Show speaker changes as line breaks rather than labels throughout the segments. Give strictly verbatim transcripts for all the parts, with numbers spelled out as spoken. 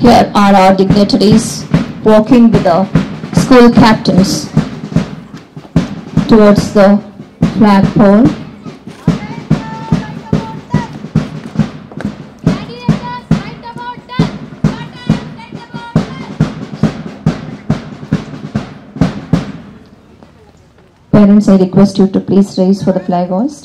Here are our dignitaries walking with the school captains towards the flagpole. Parents, I request you to please raise for the flag hoist.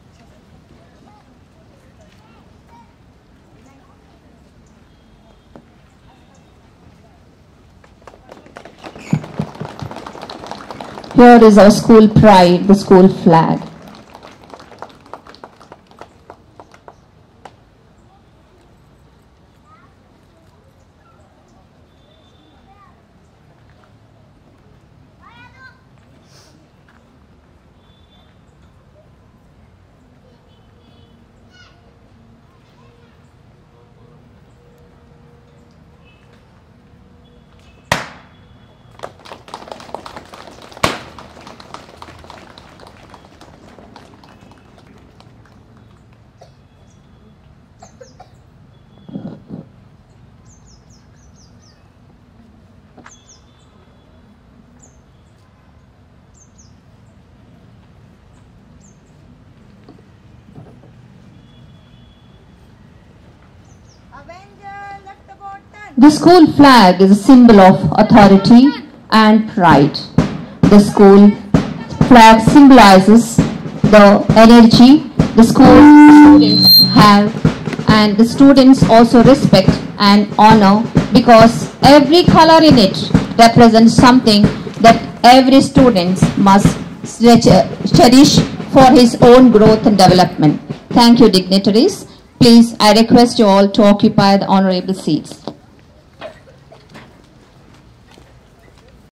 Here is our school pride, the school flag. The school flag is a symbol of authority and pride. The school flag symbolizes the energy the school students have, and the students also respect and honor, because every color in it represents something that every student must cherish for his own growth and development. Thank you, dignitaries. Please, I request you all to occupy the honorable seats.